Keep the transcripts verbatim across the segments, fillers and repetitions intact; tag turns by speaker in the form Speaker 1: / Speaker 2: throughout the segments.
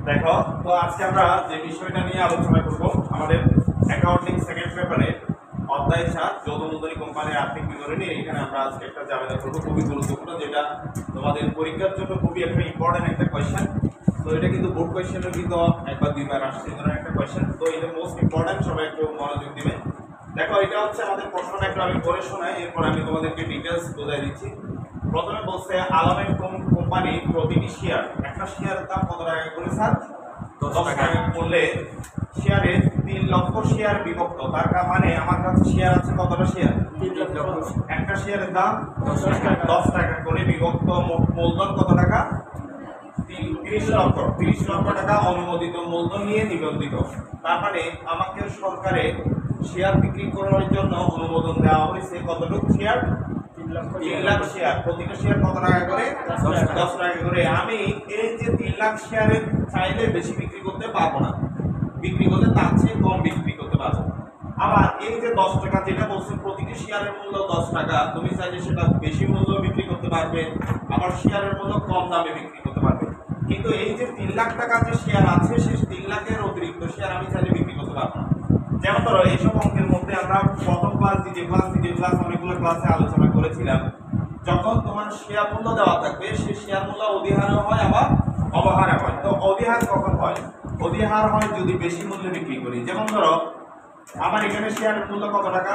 Speaker 1: দেখো, তো আজকে আমরা যে বিষয়টা নিয়ে আলোচনা করব আমাদের অ্যাকাউন্টিং সেকেন্ড পেপারে অধ্যায় সাত যৌথ মূলধনী কোম্পানির আর্থিক বিবরণী। এখানে আমরা আজকে একটা জাবেদা করব, খুবই গুরুত্বপূর্ণ, যেটা তোমাদের পরীক্ষার জন্য খুবই একটা ইম্পর্টেন্ট একটা কোয়েশ্চেন। তো এটা কিন্তু বোর্ড কোয়েশ্চেনও কিন্তু একবার দুইবার আসছে এই ধরনের একটা কোয়েশ্চেন। তো এটা মোস্ট ইম্পর্টেন্ট, সবাই একটু মনোযোগ দিবে। দেখো, এটা হচ্ছে আমাদের প্রশ্নটা একটু আমি পড়ে শোনাই, এরপর আমি তোমাদেরকে ডিটেলস বোঝাই দিচ্ছি। প্রথমে বলছে আলামের কোম্পানি প্রতিটি শেয়ার, একটা শেয়ারের দাম কত টাকা করে স্যার? দশ টাকা করলে শেয়ারে তিন লক্ষ শেয়ার বিভক্ত, তার মানে আমার কাছে শেয়ার আছে কতটা শেয়ার? একটা শেয়ারের দাম দশ টাকা করে বিভক্ত, মূলধন কত টাকা? তিরিশ লক্ষ তিরিশ লক্ষ টাকা অনুমোদিত মূলধন নিয়ে নিবন্ধিত। তার মানে আমাকে সরকারে শেয়ার বিক্রি করার জন্য অনুমোদন দেওয়া হয়েছে কতটুকু শেয়ার? তিন লাখ শেয়ার। প্রতিটা শেয়ার কত টাকা করে? দশ টাকা করে। আমি এই যে তিন লাখ শেয়ারের চাইলে বেশি বিক্রি করতে পারবো না, বিক্রি করতে তার চেয়ে কম বিক্রি করতে পারবো। আবার এই যে দশ টাকা যেটা বলছে প্রতিটি শেয়ারের মূল্য দশ টাকা, তুমি চাইলে সেটা বেশি মূল্য বিক্রি করতে পারবে, আবার শেয়ারের মূল্য কম দামে বিক্রি করতে পারবে। কিন্তু এই যে তিন লাখ টাকা যে শেয়ার আছে, সেই তিন লাখের অতিরিক্ত শেয়ার আমি চাইলে বিক্রি করতে পারবো না। যেমন ধরো এইসব অঙ্কের মধ্যে আমরা প্রথম ক্লাস দ্বিতীয় ক্লাস তৃতীয় ক্লাস অনেকগুলো ক্লাসে আলোচনা করেছিলাম, যখন তোমার শেয়ার মূল্য দেওয়া থাকবে সেই শেয়ার মূল্য অধিহারে হয় আবার অবহারে হয়। তো অধিহার কখন হয়? অধিহার হয় যদি বেশি মূল্যে বিক্রি করি। যেমন ধরো আমার এখানে শেয়ারের মূল্য কত টাকা,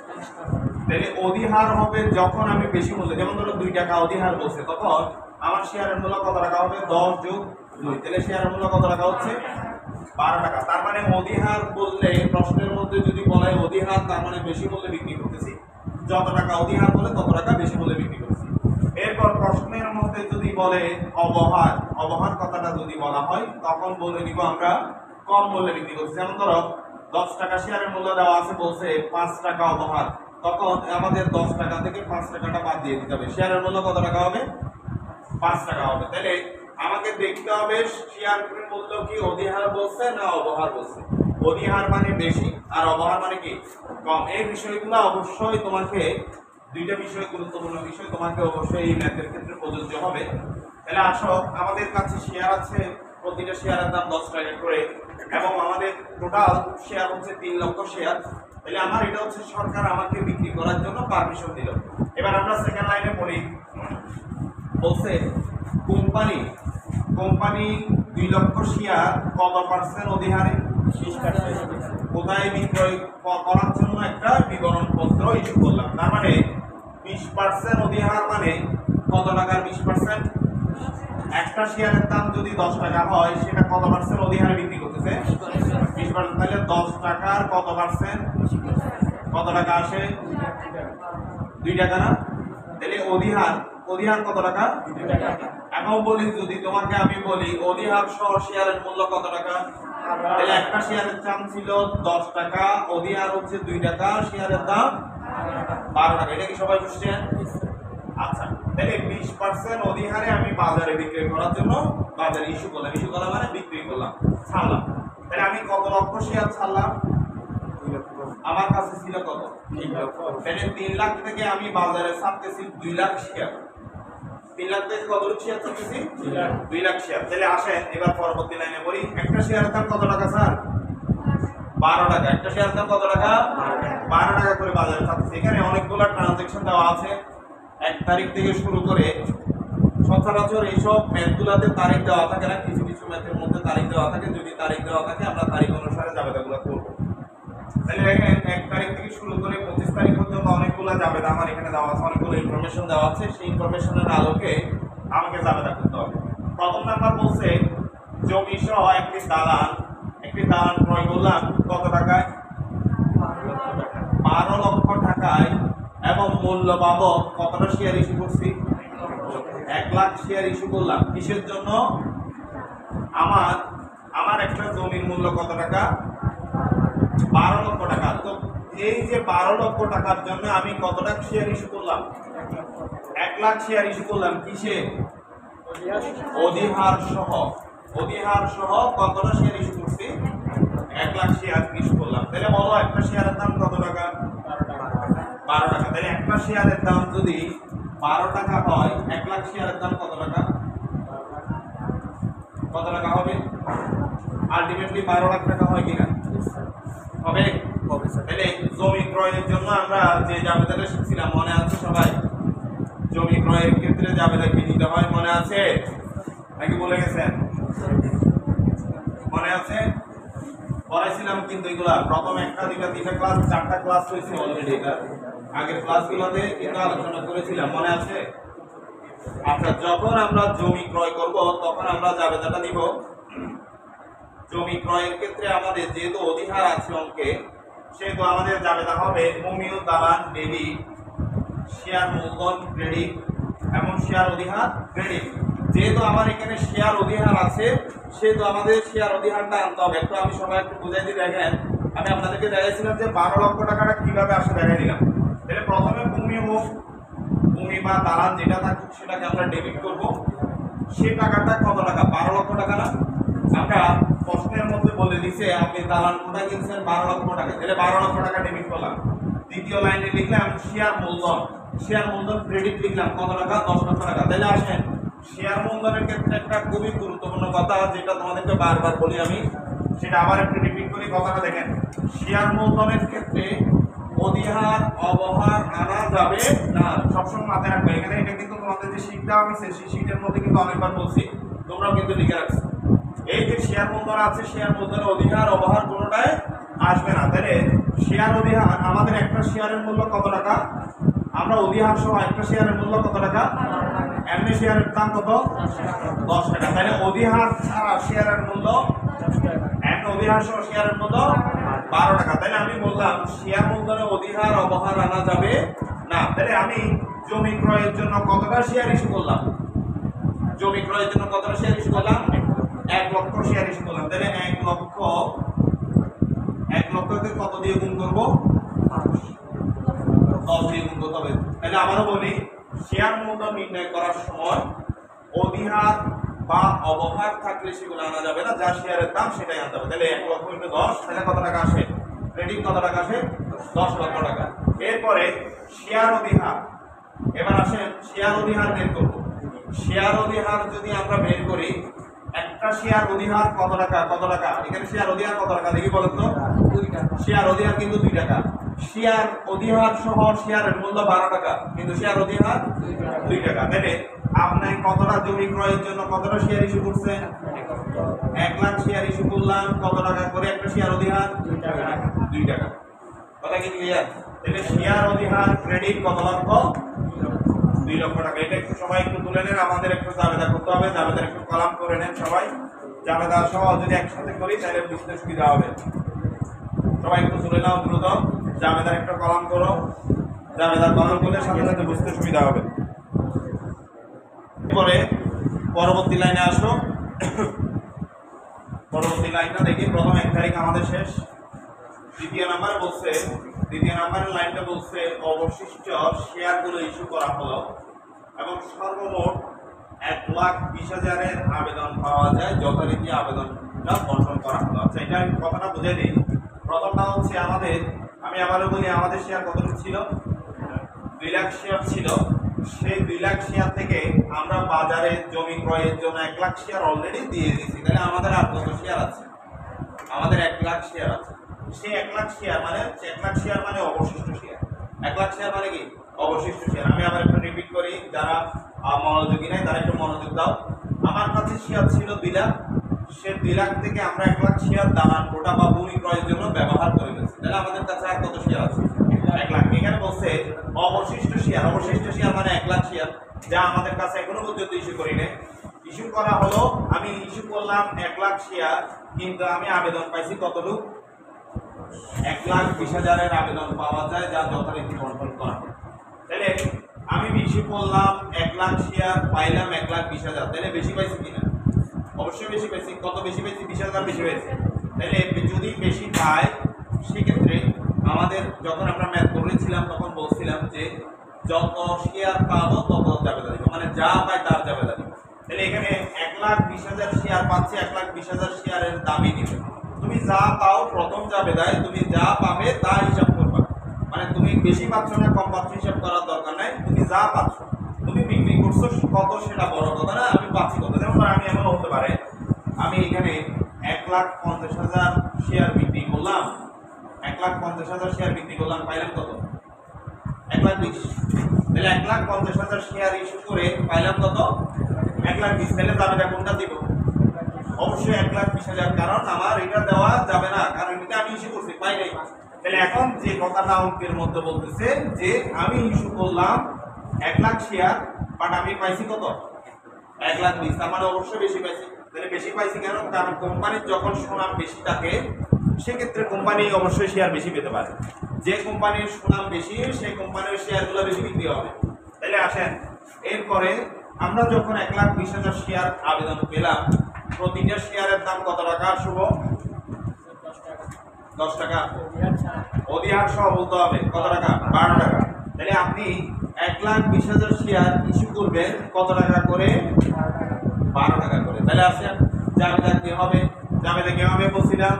Speaker 1: তাহলে অধিহার হবে যখন আমি বেশি মূল্য, যেমন ধরো দুই টাকা অধিহার বলছে, তখন আমার শেয়ারের মূল্য কত টাকা হবে? দশ যোগ দুই, তাহলে শেয়ারের মূল্য কত টাকা হচ্ছে? বারো টাকা। তার মানে অধিহার বললে প্রশ্নের মধ্যে যদি বলে অধিহার, তার মানে বেশি মূল্যে বিক্রি করতেছি, যত টাকা অধিহার বলে তত টাকা বেশি মূল্যে বিক্রি করতেছি। এরপর প্রশ্নের মধ্যে যদি বলে অবহার, অবহার কথাটা যদি বলা হয় তখন বলে দিব আমরা কম মূল্যে বিক্রি করছি। যেমন ধরো দশ টাকা শেয়ারের মূল্য দেওয়া আছে, বলছে পাঁচ টাকা অবহার, তখন আমাদের দশ টাকা থেকে পাঁচ টাকাটা বাদ দিয়ে দিতে হবে, শেয়ারের মূল্য কত টাকা হবে? পাঁচ টাকা হবে। তাহলে আমাকে দেখতে হবে শেয়ারের মূল্য কি অধিহার বলছে না অবহার বলছে। অধিহার মানে বেশি আর অবহার মানে কি কম। এই বিষয়গুলো অবশ্যই তোমাকে, দুইটা বিষয় গুরুত্বপূর্ণ বিষয়, তোমাকে অবশ্যই এই ম্যাথের ক্ষেত্রে প্রযোজ্য হবে। তাহলে আসো, আমাদের কাছে শেয়ার আছে, প্রতিটা শেয়ারের দাম দশ টাকা করে, এবং আমাদের টোটাল শেয়ার হচ্ছে তিন লক্ষ শেয়ার। তাহলে আমার এটা হচ্ছে সরকার আমাকে বিক্রি করার জন্য পারমিশন দিল। এবার আমরা সেকেন্ড লাইনে পড়ি, বলছে কোম্পানি কোম্পানি দুই লক্ষ শেয়ার কত পার্সেন্ট অধিহারে? কোথায় বিক্রয় করার জন্য একটা বিবরণ পত্র ইস্যু করলাম। তার মানে বিশ পার্সেন্ট অধিহার মানে কত টাকার বিশ পার্সেন্ট? একটা শেয়ারের দাম যদি দশ টাকা হয়, সেটা কত পার্সেন্ট অধিহারে বিক্রি করতেছে? বিশ পার্সেন্ট। তাহলে দশ টাকার কত পার্সেন্ট? কত টাকা আসে? দুই টাকা না? তাহলে অধিহার, অধিহার কত টাকা? এখন বলি, যদি তোমাকে আমি বলি অধিহার সহ শেয়ারের মূল্য কত টাকা, তাহলে একটা শেয়ারের দাম ছিল দশ টাকা, অধিহার হচ্ছে দুই টাকা, শেয়ারের দাম বারো টাকা। এটা কি সবাই বুঝছেন? আচ্ছা, তাহলে বিশ পার্সেন্ট অধিহারে আমি বাজারে বিক্রি করার জন্য বাজারে ইস্যু করলাম, ইস্যু করলাম মানে বিক্রি করলাম, ছাড়লাম। তাহলে আমি কত লক্ষ শেয়ার ছাড়লাম? আমার কাছে ছিল কত? তাহলে তিন লাখ থেকে আমি বাজারে ছাড়তেছি দুই লাখ শেয়ার। তিন লাখ থেকে কত শেয়ার ছাড়তেছি? দুই লাখ শেয়ার। তাহলে আসেন এবার পরবর্তী লাইনে বলি, একটা শেয়ারের দাম কত টাকা স্যার? বারো টাকা। একটা শেয়ারের দাম কত টাকা? বারো টাকা করে বাজারে ছাড়তেছি। এখানে অনেকগুলো ট্রানজাকশন দেওয়া আছে, এক তারিখ থেকে শুরু করে। সচরাচর এইসব ম্যাথগুলোতে তারিখ দেওয়া থাকে না, কিছু কিছু ম্যাথের মধ্যে তারিখ দেওয়া থাকে। যদি তারিখ দেওয়া থাকে আমরা তারিখ অনুসারে জাবেদাগুলো করব। তাহলে দেখেন এক তারিখ থেকে শুরু করে পঁচিশ তারিখ পর্যন্ত অনেকগুলো জাবেদা আমার এখানে দেওয়া আছে, অনেকগুলো ইনফরমেশন দেওয়া আছে। সেই ইনফরমেশনের আলোকে আমাকে জাবেদা করতে হবে। প্রথম নাম্বার বলছে জমি সহ একটি দালান, একটি দালান ক্রয় করলাম কত টাকায়? বারো লক্ষ টাকায়, এবং মূল্য বাবদ কতটা শেয়ার ইস্যু করছি? এক লাখ শেয়ার ইস্যু করলাম। কিসের জন্য? আমার আমার একটা জমির মূল্য কত টাকা? বারো লক্ষ টাকা। তো এই যে বারো লক্ষ টাকার জন্য আমি কত টাকা শেয়ার ইস্যু করলাম? এক লাখ শেয়ার ইস্যু করলাম। কিসে? অধিহার সহ। অধিহার সহ কতটা শেয়ার ইস্যু করছি? এক লাখ শেয়ার ইস্যু করলাম। তাহলে বলো একটা শেয়ারের দাম কত টাকা? বারো টাকা। তাহলে একটা শেয়ারের দাম যদি বারো টাকা হয়, এক লাখ শেয়ারের দাম কত টাকা? কত টাকা হবে? আলটিমেটলি বারো লাখ টাকা হয় কিনা? হবে। তাহলে জমি ক্রয়ের জন্য আমরা যে জাবেদাটা শিখছিলাম মনে আছে সবাই? জমি ক্রয়ের ক্ষেত্রে জাবেদা কি দিতে হয় মনে আছে নাকি বলে গেছেন? মনে আছে? পড়াইছিলাম কিন্তু এগুলা প্রথম একটা দুইটা তিনটা ক্লাস চারটা ক্লাস হয়েছে অলরেডি। এটা আগের ক্লাসগুলোতে কিন্তু আলোচনা করেছিলাম মনে আছে? আচ্ছা, যখন আমরা জমি ক্রয় করব তখন আমরা জাবেদাটা দিব। জমি ক্রয়ের ক্ষেত্রে আমাদের যেহেতু অধিহার আছে অঙ্কে, সেহেতু আমাদের জাবেদা হবে মমিয় দালান ডেবিট, শেয়ার মূলধন ক্রেডিট এবং শেয়ার অধিহার ক্রেডিট। যেহেতু আমার এখানে শেয়ার অধিহার আছে সেহেতু আমাদের শেয়ার অধিহারটা আনতে হবে। একটু আমি সবাই একটু বুঝাই দিয়ে দেখেন। আমি আপনাদেরকে দেখাইছিলাম যে বারো লক্ষ টাকাটা কিভাবে আসে দেখাই দিলাম। তাহলে প্রথমে ভূমি হোক, ভূমি বা দালান যেটা থাকুক সেটাকে আমরা ডেবিট করব। সেই টাকাটা কত টাকা? বারো লক্ষ টাকা না? আমরা প্রশ্নের মধ্যে বলে দিছে আপনি দালান কোটা কিনছেন বারো লক্ষ টাকা, তাহলে বারো লক্ষ টাকা ডেবিট করলাম। দ্বিতীয় লাইনে লিখলাম শেয়ার মূলধন, শেয়ার মূলধন ক্রেডিট লিখলাম কত টাকা? দশ লক্ষ টাকা। তাহলে আসেন শেয়ার মূলধনের ক্ষেত্রে একটা খুবই গুরুত্বপূর্ণ কথা যেটা তোমাদেরকে বারবার বলি আমি, সেটা আবার একটু রিপিট করি কথাটা দেখেন। শেয়ার মূলধনের ক্ষেত্রে অধিহার অবহার আনা যাবে না, সবসময় মাথায় রাখবে। এখানে এটা কিন্তু তোমাদের যে শীট দেওয়া হয়েছে সেই শীটের মধ্যে কিন্তু অনেকবার বলছি, তোমরাও কিন্তু লিখে রাখছো। এই যে শেয়ার মূলধন আছে, শেয়ার মূলধনের অধিহার অবহার কোনোটাই আসবে না। তাহলে শেয়ার অধিহার, আমাদের একটা শেয়ারের মূল্য কত টাকা? আমরা অধিহার সহ একটা শেয়ারের মূল্য কত টাকা? এমনি শেয়ারের দাম কত? দশ টাকা। তাহলে অধিহার ছাড়া শেয়ারের মূল্য, এমনি অধিহার সহ শেয়ারের মূল্য বারো টাকা। তাহলে আমি বললাম শেয়ার মূলধনে অধিহার অবহার আনা যাবে না। তাহলে আমি জমি ক্রয়ের জন্য কতটা শেয়ার ইস্যু করলাম? জমি ক্রয়ের জন্য কতটা শেয়ার ইস্যু করলাম? এক লক্ষ শেয়ার ইস্যু করলাম। তাহলে এক লক্ষ, এক লক্ষকে কত দিয়ে গুণ করবো? দশ দিয়ে গুণ করতে হবে। তাহলে আবারও বলি, শেয়ার মূলধন নির্ণয় করার সময় অধিহার বা অবহার থাকলে সেগুলো আনা যাবে না, যা শেয়ারের দাম সেটাই আনতে হবে। তাহলে এক লক্ষ ইন্টু দশ, তাহলে কত টাকা আসে? ক্রেডিট কত টাকা আসে? দশ লক্ষ টাকা। এরপরে শেয়ার অধিহার, এবার আসেন শেয়ার অধিহার বের করবো। শেয়ার অধিহার যদি আমরা বের করি, একটা শেয়ার অধিহার কত টাকা? কত টাকা এখানে শেয়ার অধিহার কত টাকা দেখি বলেন তো? শেয়ার অধিহার কিন্তু দুই টাকা। শেয়ার অধিহার সহ শেয়ারের মূল্য বারো টাকা, কিন্তু শেয়ার অধিহার দুই টাকা। তাহলে আপনি কতটা জমি ক্রয়ের জন্য কতটা শেয়ার ইস্যু করছেন? এক লাখ শেয়ার ইস্যু করলাম। কত টাকা করে একটা শেয়ার অধিহার? দুই টাকা। কথা কি ক্লিয়ার? তাহলে শেয়ার অধিহার ক্রেডিট কত লক্ষ? দুই লক্ষ টাকা। এটা একটু সবাই একটু তুলে নেন, আমাদের একটু জাবেদা করতে হবে। জাবেদার একটু কলাম করে নেন সবাই। জাবেদা সহ যদি একসাথে করি তাহলে বুঝতে সুবিধা হবে। সবাই একটু তুলে নাও দ্রুত, জাবেদার একটা কলাম করো। জাবেদার কলাম করলে সাথে সাথে বুঝতে সুবিধা হবে। এরপরে পরবর্তী লাইনে আসো। পরবর্তী লাইনটা দেখি, প্রথম এক তারিখ আমাদের শেষ। দ্বিতীয় নাম্বার বলছে, দ্বিতীয় নাম্বারের লাইনটা বলছে অবশিষ্ট শেয়ারগুলো ইস্যু করা হলো এবং সর্বমোট এক লাখ বিশ হাজারের আবেদন পাওয়া যায়, যথারীতি আবেদনটা বন্টন করা হলো। আচ্ছা, এটা আমি কথাটা বুঝে দিই। প্রথমটা হচ্ছে আমাদের, আমি আবারও বলি, আমাদের শেয়ার কতটুকু ছিল? দুই লাখ শেয়ার ছিল। সেই দুই লাখ শেয়ার থেকে আমরা বাজারে জমি ক্রয়ের জন্য এক লাখ শেয়ার অলরেডি দিয়ে দিয়েছি। তাহলে আমাদের আর কত শেয়ার আছে? আমাদের এক লাখ শেয়ার আছে। সেই এক লাখ শেয়ার মানে এক লাখ শেয়ার মানে অবশিষ্ট শেয়ার। এক লাখ শেয়ার মানে কি? অবশিষ্ট শেয়ার। আমি আবার একটু রিপিট করি, যারা মনোযোগী নাই তারা একটু মনোযোগ দাও। আমার কাছে শেয়ার ছিল দুই লাখ, সে দুই লাখ থেকে আমরা এক লাখ শেয়ার দালান কোটা বা ভূমি ক্রয়ের জন্য ব্যবহার করে ফেলছি। তাহলে আমাদের কাছে আর কত শেয়ার আছে? এক লাখ। এখানে বলছে অবশিষ্ট শেয়ার। অবশিষ্ট শেয়ার মানে এক লাখ শেয়ার, যা আমাদের কাছে এখনো পর্যন্ত ইস্যু করি নাই। ইস্যু করা হলো, আমি ইস্যু করলাম এক লাখ শেয়ার, কিন্তু আমি আবেদন পাইছি কতটুকু? এক লাখ বিশ হাজারের আবেদন পাওয়া যায়, যা যথারীতি বন্টন করা হয়। তাহলে আমি ইস্যু করলাম এক লাখ শেয়ার, পাইলাম এক লাখ বিশ হাজার। তাহলে বেশি পাইছি কিনা? অবশ্যই বেশি পাইছি। কত বেশি পাইছি? বিশ হাজার বেশি পাইছি। তাহলে যদি বেশি পাই সেক্ষেত্রে আমাদের, যখন আমরা ম্যাথ করেছিলাম তখন বলছিলাম যে যত শেয়ার পাবো তত জাবেদা দিব, মানে যা পাই তার জাবেদা দিব। তাহলে এখানে এক লাখ বিশ হাজার শেয়ার পাচ্ছে, এক লাখ বিশ হাজার শেয়ারের দামই দিবে। তুমি যা পাও প্রথম জাবেদায় তুমি যা পাবে তা হিসাব করবা, মানে তুমি বেশি পাচ্ছ না কম পাচ্ছ হিসাব করার দরকার নাই। তুমি যা পাচ্ছ, তুমি বিক্রি করছো কত সেটা বড় কথা না, আমি পাচ্ছি কত। যেমন আমি এমন হতে পারে আমি এখানে এক লাখ পঞ্চাশ হাজার শেয়ার বিক্রি করলাম, এক লাখ পঞ্চাশ হাজার শেয়ার বিক্রি করলাম, পাইলাম কত? এক লাখ বিশ। তাহলে এক লাখ পঞ্চাশ হাজার শেয়ার ইস্যু করে পাইলাম কত? এক লাখ বিশ। তাহলে দাবিটা কোনটা দিব? অবশ্যই এক লাখ বিশ হাজার, কারণ আমার এটা দেওয়া যাবে না, কারণ এটা আমি ইস্যু করছি, পাই নাই। তাহলে এখন যে কথাটা অঙ্কের মধ্যে বলতেছে যে আমি ইস্যু করলাম এক লাখ শেয়ার, বাট আমি পাইছি কত? এক লাখ বিশ। তার মানে অবশ্যই বেশি পাইছি। তাহলে বেশি পাইছি কেন? কারণ কোম্পানির যখন সুনাম বেশি থাকে সেক্ষেত্রে কোম্পানি অবশ্যই শেয়ার বেশি পেতে পারে। যে কোম্পানির সুনাম বেশি সেই কোম্পানির শেয়ারগুলো বেশি বিক্রি হবে। তাহলে আসেন, এরপরে আমরা যখন এক লাখ বিশ হাজার শেয়ার আবেদন পেলাম, প্রতিটা শেয়ারের দাম কত টাকা? শুভ দশ টাকা। অধিহার সহ বলতে হবে কত টাকা? বারো টাকা। তাহলে আপনি এক লাখ বিশ হাজার শেয়ার ইস্যু করবেন কত টাকা করে? বারো টাকা করে। তাহলে আসেন, জাবেদা কি হবে? জাবেদা কি হবে বলছিলাম?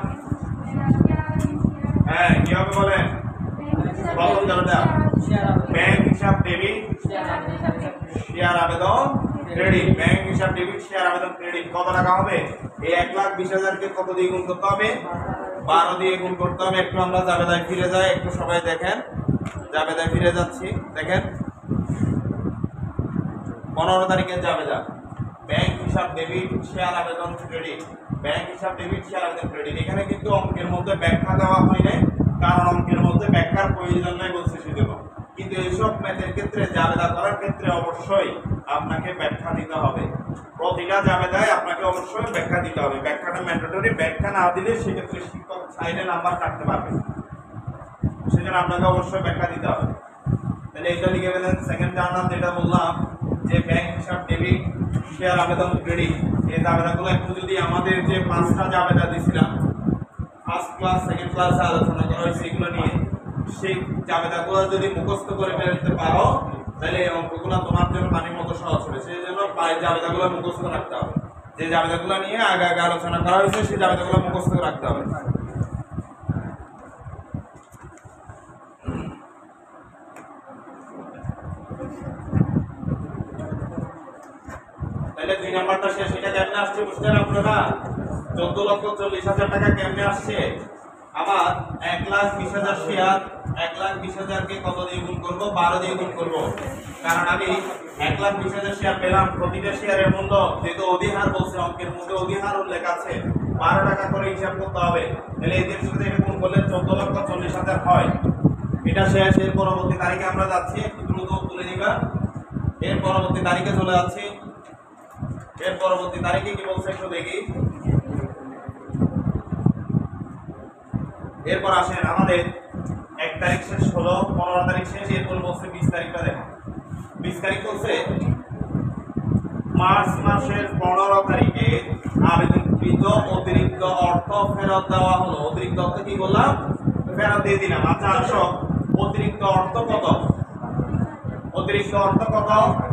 Speaker 1: হ্যাঁ, কি হবে বলেন? প্রথম জাবেদা ব্যাংক হিসাব ডেবিট শেয়ার আবেদন ক্রেডিট। ব্যাংক হিসাব ডেবিট শেয়ার আবেদন ক্রেডিট কত টাকা হবে? এই এক লাখ বিশ হাজারকে কত দিয়ে গুণ করতে হবে? বারো দিয়ে গুণ করতে হবে। একটু আমরা জাবেদায় ফিরে যাই, একটু সবাই দেখেন, জাবেদায় ফিরে যাচ্ছি। দেখেন পনেরো তারিখের জাবেদা, ব্যাংক হিসাব ডেবিট শেয়ার আবেদন ক্রেডিট, ব্যাংক হিসাব ডেবিট শেয়ার আবেদন ক্রেডিট। এখানে কিন্তু অঙ্কের মধ্যে ব্যাখ্যা দেওয়া হয় নাই, কারণ অঙ্কের মধ্যে ব্যাখ্যার প্রয়োজন নাই বলছে সেজন্য। কিন্তু এইসব ম্যাথের ক্ষেত্রে জাবেদা করার ক্ষেত্রে অবশ্যই আপনাকে ব্যাখ্যা দিতে হবে। প্রতিটা জাবেদায় আপনাকে অবশ্যই ব্যাখ্যা দিতে হবে। ব্যাখ্যাটা ম্যান্ডেটরি, ব্যাখ্যা না দিলে সেক্ষেত্রে শিক্ষক সাইডে নাম্বার কাটতে পারবে, সেজন্য আপনাকে অবশ্যই ব্যাখ্যা দিতে হবে। তাহলে এটা লিখে ফেলেন। সেকেন্ড জার্নাল যেটা বললাম যে ব্যাংক হিসাব ডেবিট শেয়ার আবেদন ক্রেডিট, এই জাবেদাগুলো একটু যদি আমাদের যে পাঁচটা জাবেদা দিয়েছিলাম ফার্স্ট ক্লাস সেকেন্ড ক্লাসে আলোচনা করা হয়েছে এগুলো নিয়ে, সেই জাবেদাগুলো যদি মুখস্থ করে ফেলতে পারো তাহলে এই অঙ্কগুলো তোমার জন্য পানির মতো সহজ হবে। সেই জন্য জাবেদাগুলো মুখস্থ রাখতে হবে। যে জাবেদাগুলো নিয়ে আগে আগে আলোচনা করা হয়েছে সেই জাবেদাগুলো মুখস্থ রাখতে হবে। তাহলে দুই নাম্বারটা শেষ। এটা কেমনে আসছে বুঝছেন আপনারা? চোদ্দ লক্ষ চল্লিশ হাজার টাকা কেমনে আসছে? আমার এক লাখ বিশ হাজার শেয়ার, এক লাখ বিশ হাজারকে কত দিয়ে গুণ করবো? বারো দিয়ে গুণ করবো। কারণ আমি এক লাখ বিশ হাজার শেয়ার পেলাম, প্রতিটা শেয়ারের মূল্য যেহেতু অধিহার বলছে, অঙ্কের মধ্যে অধিহার উল্লেখ আছে, বারো টাকা করে হিসাব করতে হবে। তাহলে এদের সাথে এটা গুণ করলে চোদ্দ লক্ষ চল্লিশ হাজার হয়। এটা শেষ। এর পরবর্তী তারিখে আমরা যাচ্ছি, একটু দ্রুত তুলে নিবা। এর পরবর্তী তারিখে চলে যাচ্ছি। এর পরবর্তী তারিখে কি বলছে একটু দেখি। এরপর আসেন, আমাদের এক তারিখ শেষ হলো, পনেরো তারিখ শেষ, এরপর বলছে বিশ তারিখটা দেখো। বিশ তারিখ বলছে মার্চ মাসের পনেরো তারিখে আবেদনকৃত অতিরিক্ত অর্থ ফেরত দেওয়া হলো। অতিরিক্ত অর্থ কি বললাম? ফেরত দিয়ে দিলাম। আচ্ছা আসো, অতিরিক্ত অর্থ কত? অতিরিক্ত অর্থ কত?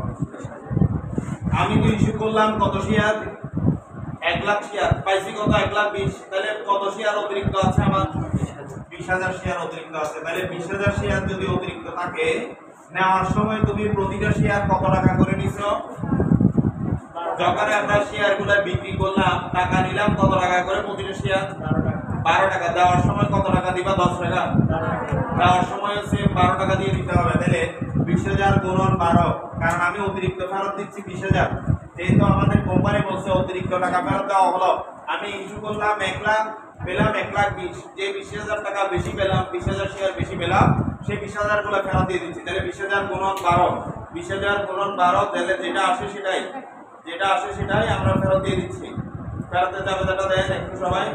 Speaker 1: আমি তো ইস্যু করলাম কত শেয়ার? এক লাখ শেয়ার, পাইছি কত? এক লাখ বিশ। তাহলে কত শেয়ার অতিরিক্ত আছে আমার? বিশ হাজার শেয়ার অতিরিক্ত আছে। তাহলে বিশ হাজার শেয়ার যদি অতিরিক্ত থাকে, নেওয়ার সময় তুমি প্রতিটা শেয়ার কত টাকা করে নিছো? যখন আমরা শেয়ার গুলা বিক্রি করলাম, টাকা নিলাম কত টাকা করে প্রতিটা শেয়ার? বারো টাকা। দেওয়ার সময় কত টাকা দিবা? দশ টাকা। দেওয়ার সময় হচ্ছে বারো টাকা দিয়ে দিতে হবে। তাহলে বিশ হাজার গুণন বারো, কারণ আমি অতিরিক্ত ফেরত দিচ্ছি বিশ হাজার। যেহেতু আমাদের কোম্পানি বলছে অতিরিক্ত টাকা ফেরত দেওয়া হলো, আমি ইস্যু করলাম এক লাখ, পেলাম এক লাখ বিশ। যে বিশ হাজার টাকা বেশি পেলাম, বিশ হাজার শেয়ার বেশি পেলাম, সেই বিশ হাজার গুলো ফেরত দিয়ে দিচ্ছি। তাহলে বিশ হাজার গুণন বারো, বিশ হাজার গুণন বারো, তাহলে যেটা আসে সেটাই, যেটা আসে সেটাই আমরা ফেরত দিয়ে দিচ্ছি। ফেরতের জাবেদাটা দেন একটু সবাই,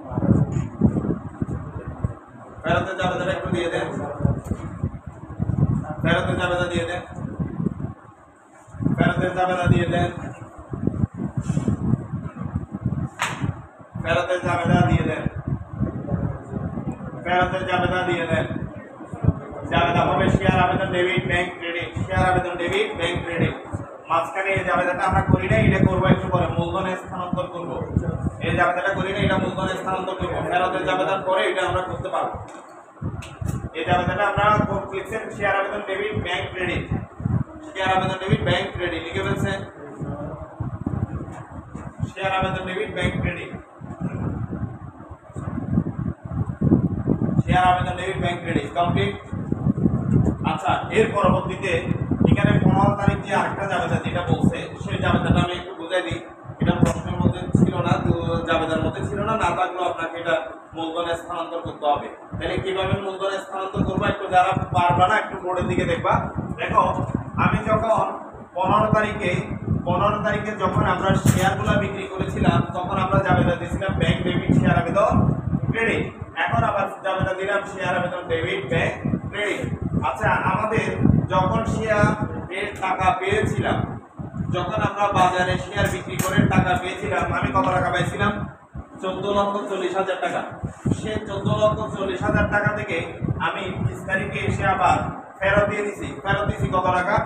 Speaker 1: ফেরতের জাবেদাটা একটু দিয়ে দেন, ফেরতের জাবেদা দিয়ে দেন, ফেরতের জাবেদা দিয়ে দেন, ফেরতের জাবেদা দিয়ে দেন, ফেরতের জাবেদা দিয়ে দেন। জাবেদা হবে শেয়ার আবেদন ডেবিট ব্যাংক ক্রেডিট, শেয়ার আবেদন ডেবিট ব্যাংক ক্রেডিট। মাঝখানে এই জাবেদাটা আমরা করি না, এটা করবো একটু পরে, মূলধনে স্থানান্তর করবো। এই জাবেদাটা করি না, এটা মূলধনে স্থানান্তর করবো। ফেরতের জাবেদার পরে এটা আমরা করতে পারবো। এই জাবেদাটা আমরা লিখছেন শেয়ার আবেদন ডেবিট ব্যাংক ক্রেডিট, শেয়ার আবেদন ডেবিট ব্যাংক ক্রেডিট লিখে ফেলছেন। শেয়ার আবেদন ডেবিট ব্যাংক ক্রেডিট, শেয়ার আবেদন ডেবিট ব্যাংক ক্রেডিট কমপ্লিট। আচ্ছা, এর পরবর্তীতে এখানে পনেরো তারিখ যে আরেকটা জাবেদা যেটা বলছে সেই জাবেদাটা আমি একটু বুঝাই দিই। এটা প্রশ্নের মধ্যে ছিল না, তো জাবেদার মধ্যে ছিল না, না থাকলেও আপনাকে এটা মূলধনে স্থানান্তর করতে হবে। তাহলে কিভাবে মূলধনে স্থানান্তর করবো একটু যারা পারবা না একটু বোর্ডের দিকে দেখবা। দেখো, আমি যখন পনেরো তারিখে পনেরো তারিখে যখন আমরা শেয়ারগুলো বিক্রি করেছিলাম তখন আমরা জাবেদা দিয়েছিলাম ব্যাংক ডেবিট শেয়ার আবেদন ক্রেডিট। এখন আবার জাবেদা দিলাম শেয়ার আবেদন ডেবিট ব্যাংক ক্রেডিট। আচ্ছা, আমাদের যখন শেয়ার এর টাকা পেয়েছিলাম, যখন আমরা বাজারে শেয়ার বিক্রি করে টাকা পেয়েছিলাম, আমি কত টাকা পাইছিলাম? চোদ্দ লক্ষ চল্লিশ হাজার টাকা। সে চোদ্দ লক্ষ চল্লিশ হাজার টাকা থেকে আমি বিশ তারিখে এসে আবার ফেরত দিয়ে দিছি। ফেরত দিছি কত টাকা?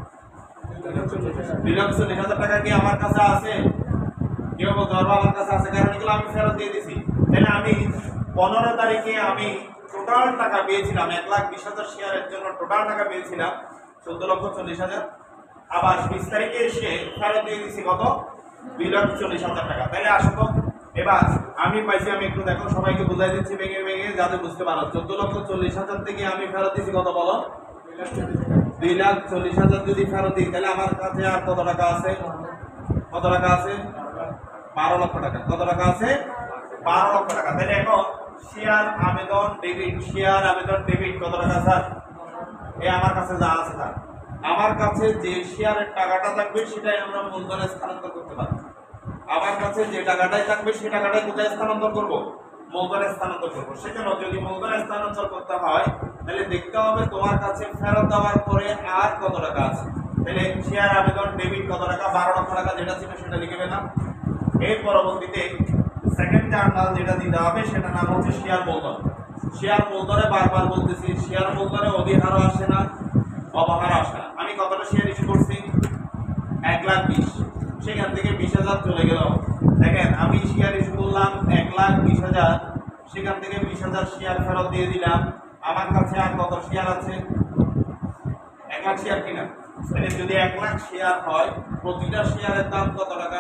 Speaker 1: দুই লক্ষ চল্লিশ হাজার টাকা কি আমার কাছে আছে? কেউ বলতে পারবো আমার কাছে আছে? কারণ এগুলো আমি ফেরত দিয়ে দিছি। তাহলে আমি পনেরো তারিখে আমি টোটাল টাকা পেয়েছিলাম এক লাখ বিশ হাজার শেয়ারের জন্য টোটাল টাকা পেয়েছিলাম চোদ্দ লক্ষ চল্লিশ হাজার। আবার বিশ তারিখে এসে ফেরত দিয়ে দিছি কত? দুই লক্ষ চল্লিশ হাজার টাকা। তাহলে আসো তো এবার আমি পাইছি, আমি একটু দেখো সবাইকে বুঝাই দিচ্ছি ভেঙে ভেঙে যাতে বুঝতে পারো। চোদ্দ লক্ষ চল্লিশ হাজার থেকে আমি ফেরত দিছি কত বলো? দুই লাখ চল্লিশ হাজার যদি ফেরত দিই তাহলে আমার কাছে আর কত টাকা আছে? কত টাকা আছে? বারো লক্ষ টাকা। কত টাকা আছে? বারো লক্ষ টাকা। তাহলে এখন শেয়ার আবেদন ডেবিট, শেয়ার আবেদন ডেবিট কত টাকা স্যার? এই আমার কাছে যা আছে স্যার, আমার কাছে যে শেয়ারের টাকাটা থাকবে সেটাই আমরা মূলধনে স্থানান্তর করতে পারবো। আমার কাছে যে টাকাটাই থাকবে সেই টাকাটাই কোথায় স্থানান্তর করব? মূলধনে স্থানান্তর করব। সেজন্য যদি মূলধনে স্থানান্তর করতে হয় তাহলে দেখতে হবে তোমার কাছে ফেরত দেওয়ার পরে আর কত টাকা আছে। তাহলে শেয়ার আবেদন ডেবিট কত টাকা? বারো লক্ষ টাকা যেটা ছিল সেটা লিখবে না। এর পরবর্তীতে সেকেন্ড জার্নাল যেটা দিতে হবে সেটা নাম হচ্ছে শেয়ার মূলধন। শেয়ার মূলধনে বারবার বলতেছি, শেয়ার মূলধনে অধিহারও আসে না, অবহারও আসে না। আমি কতটা শেয়ার ইস্যু করছি? এক লাখ বিশ। সেখান থেকে বিশ হাজার চলে গেল। দেখেন, আমি শেয়ার ইস্যু করলাম এক লাখ বিশ হাজার, সেখান থেকে বিশ হাজার শেয়ার ফেরত দিয়ে দিলাম। আমার কাছে আর কত শেয়ার আছে? এক লাখ শেয়ার কিনা? তাহলে যদি এক লাখ শেয়ার হয় প্রতিটা শেয়ারের দাম কত টাকা?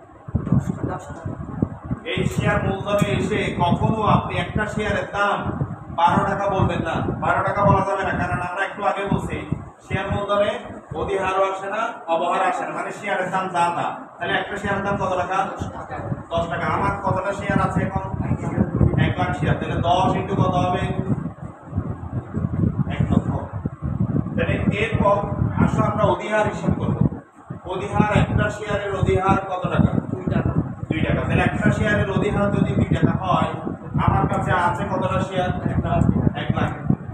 Speaker 1: এই শেয়ার মূলধনে এসে কখনো আপনি একটা শেয়ারের দাম বারো টাকা বলবেন না। বারো টাকা বলা যাবে না, কারণ আমরা একটু আগে বলছি শেয়ার মূলধনে অধিহারও আসে না, অবহার আসে না, মানে শেয়ারের দাম যা তা। তাহলে একটা শেয়ারের দাম কত টাকা? দশ টাকা। আমার কতটা শেয়ার আছে এখন? এক লাখ শেয়ার। তাহলে দশ ইন্টু কত হবে? এক লক্ষ। তাহলে এরপর আসো আমরা অধিহার হিসাব করবো। অধিহার, একটা শেয়ারের অধিহার কত টাকা? দুই টাকা। দুই টাকা। তাহলে একটা শেয়ারের অধিহার যদি দুই টাকা হয়, আমার কাছে আছে কতটা শেয়ার? এক লাখ।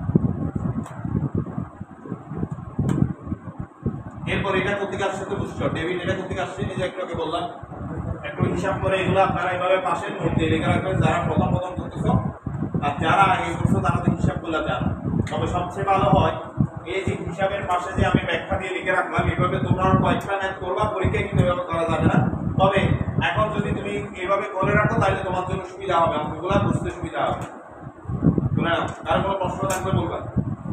Speaker 1: এরপর এটা কোথেকে আসছে তো বুঝছো? ডেবিট এটা কোথেকে আসছে? এই যে একটু আগে বললাম। একটু হিসাব করে এগুলো আপনারা এইভাবে পাশে নোট দিয়ে লেখা রাখবেন যারা প্রথম প্রথম করতেছো, আর যারা আগে করছো তারা তো হিসাবগুলো জানো। তবে সবচেয়ে ভালো হয় এই যে হিসাবের পাশে যে আমি ব্যাখ্যা দিয়ে লিখে রাখলাম, এইভাবে তোমরা কয়েকটা ম্যাথ করবা, পরীক্ষায় কিন্তু এভাবে করা যাবে না। তবে এখন যদি তুমি এইভাবে করে রাখো তাহলে তোমার জন্য সুবিধা হবে, অঙ্কগুলো বুঝতে সুবিধা হবে। শুনে নাও, কারো কোনো প্রশ্ন থাকলে বলবা।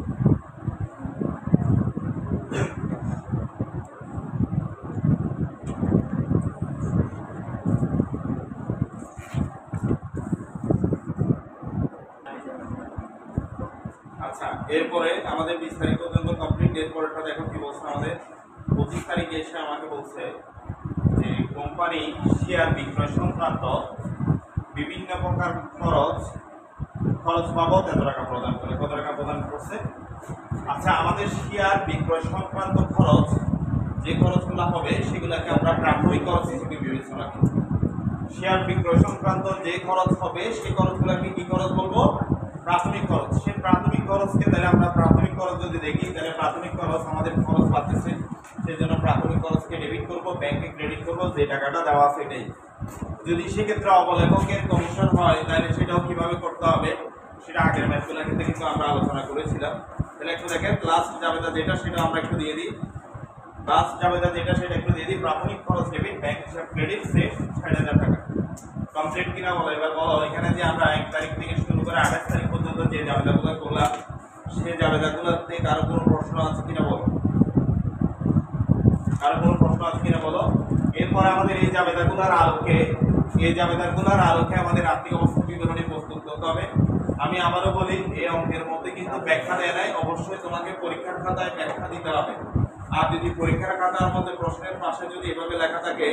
Speaker 1: আচ্ছা, এরপরে আমাদের বিশ তারিখ পর্যন্ত কমপ্লিট। এরপরেটা দেখো কি বলছে আমাদের। পঁচিশ তারিখে এসে আমাকে বলছে যে কোম্পানি শেয়ার বিক্রয় সংক্রান্ত বিভিন্ন প্রকার খরচ খরচ বাবদ এত টাকা প্রদান করে। কত টাকা প্রদান করছে? আচ্ছা, আমাদের শেয়ার বিক্রয় সংক্রান্ত খরচ যে খরচগুলো হবে সেগুলোকে আমরা প্রাথমিক খরচ হিসেবে বিবেচনা করি। শেয়ার বিক্রয় সংক্রান্ত যে খরচ হবে সেই খরচগুলোকে কি খরচ বলবো? প্রাথমিক খরচ। সেই প্রাথমিক খরচকে তাহলে আমরা প্রাথমিক খরচ যদি দেখি তাহলে প্রাথমিক খরচ আমাদের খরচ বাড়তেছে, সেই জন্য প্রাথমিক খরচকে ডেবিট করবো, ব্যাংকে ক্রেডিট করবো, যে টাকাটা দেওয়া আছে এটাই। যদি সেক্ষেত্রে অবলেখকের কমিশন হয় তাহলে সেটাও কিভাবে করতে হবে সেটা আগের ম্যাথগুলো কিন্তু কিন্তু আমরা আলোচনা করেছিলাম। তাহলে একটু দেখেন, লাস্ট জাবেদা যেটা সেটা আমরা একটু দিয়ে দিই। লাস্ট জাবেদা যেটা সেটা একটু দিয়ে দিই। প্রাথমিক খরচ ডেবিট, ব্যাংক হিসাব ক্রেডিট, সেফ ষাট হাজার টাকা। কমপ্লিট কিনা বলো এবার বলো। এখানে যে আমরা এক তারিখ থেকে শুরু করে আঠাশ তারিখ পর্যন্ত যে জাবেদাগুলো করলাম সেই জাবেদাগুলোতে কারো কোনো প্রশ্ন আছে কিনা বলো। কারো কোনো প্রশ্ন আছে কিনা বলো। এরপরে আমাদের এই জাবেদাগুলোর আলোকে এই জাবেদাগুলোর আলোকে আমাদের আর্থিক অবস্থা বিবরণী প্রস্তুত করতে হবে। আমি আবারও বলি, এই অঙ্কের মধ্যে কিন্তু ব্যাখ্যা দেয় নাই, অবশ্যই তোমাকে পরীক্ষার খাতায় ব্যাখ্যা দিতে হবে। আর যদি পরীক্ষার খাতার মধ্যে প্রশ্নের পাশে যদি এভাবে লেখা থাকে